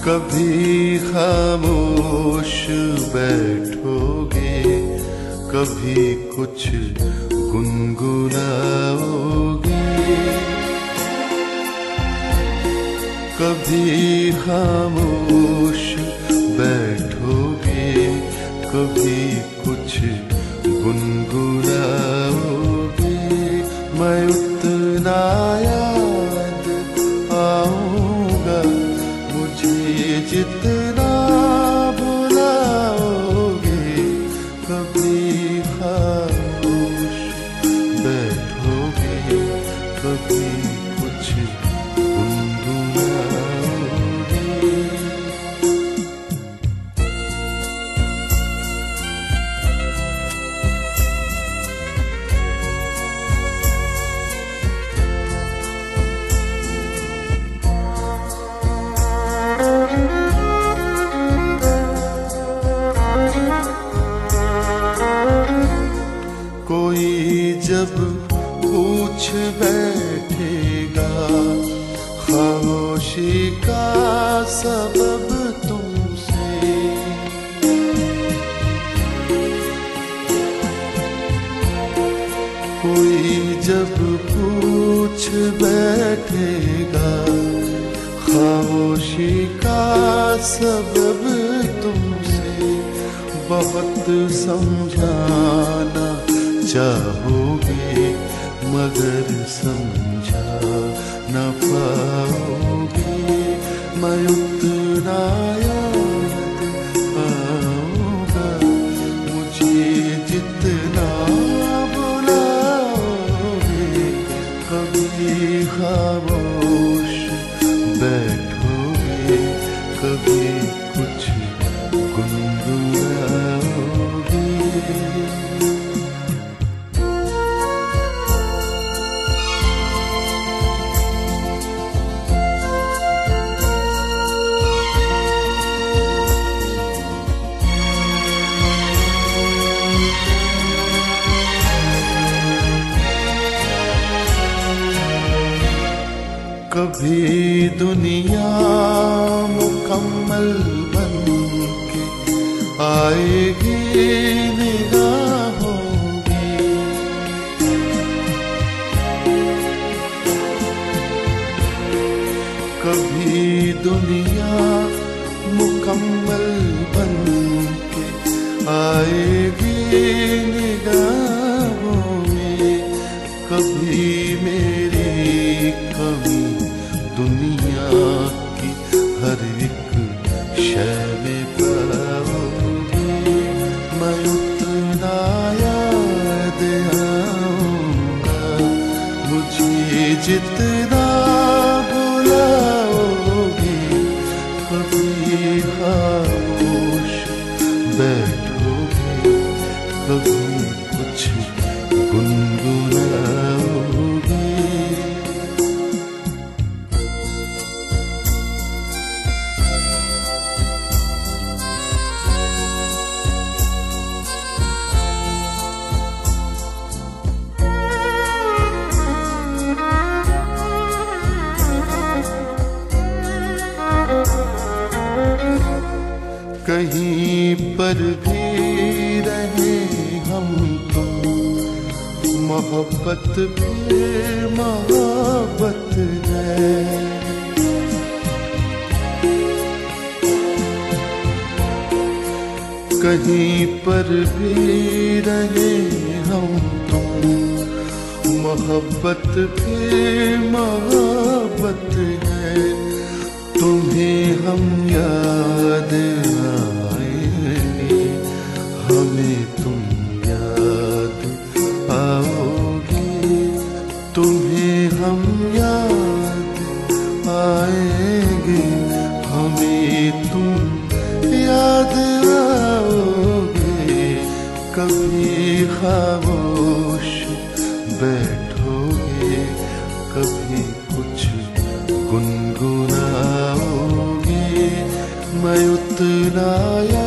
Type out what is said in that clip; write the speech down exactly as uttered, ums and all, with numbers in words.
कभी खामोश बैठोगे, कभी कुछ गुनगुनाओगे। कभी खामोश बैठोगे, कभी कुछ गुनगुनाओगे। मैं उतना याद आऊंगा, मुझे जितना बुलाओगे। कभी खामोश बैठोगे, कभी कुछ गुनगुनाओगे। कोई जब पूछ बैठेगा खामोशी का सबब तुमसे, कोई जब पूछ बैठेगा खामोशी का सबब तुमसे, बहुत समझाना चाहोगे मगर समझा न पाओगे। मैं उतना याद आऊंगा, मुझे जितना बुलाओगे। कभी खामोश बैठोगे, कभी कुछ गुनगुनाओगे। कभी दुनिया मुकम्मल बन के आएगी निगाहों में, कभी दुनिया मुकम्मल बन के आएगी निगाहों में। कभी मेरी कमी दुनिया की हर एक शय में पाओगे। मैं उतना याद आऊंगा, मुझे जितना बुलाओगे। कभी खामोश बैठोगे, कभी कुछ गुनगुनाओगे। कहीं पर भी रहे हम तुम, मोहब्बत फिर मोहब्बत है। कहीं पर भी रहे हम तुम, मोहब्बत फिर मोहब्बत है। तुम्हें हम याद आएंगे, हमें तुम याद आओगे। तुम्हें हम याद आएंगे, हमें तुम याद आओगे। कभी खामोश बैठोगे, कभी कुछ गुनगुनाओगे। मैं उतना